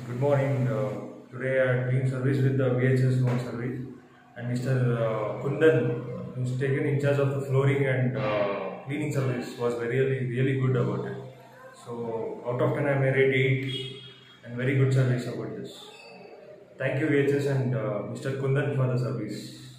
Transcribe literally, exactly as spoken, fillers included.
Good morning. Uh, today I am doing service with the V H S Home Service, and Mister Uh, Kundan, who's taken in charge of the flooring and uh, cleaning service, was very really really good about it. So out of ten I may rate eight, and very good service about this. Thank you V H S and uh, Mister Kundan for the service.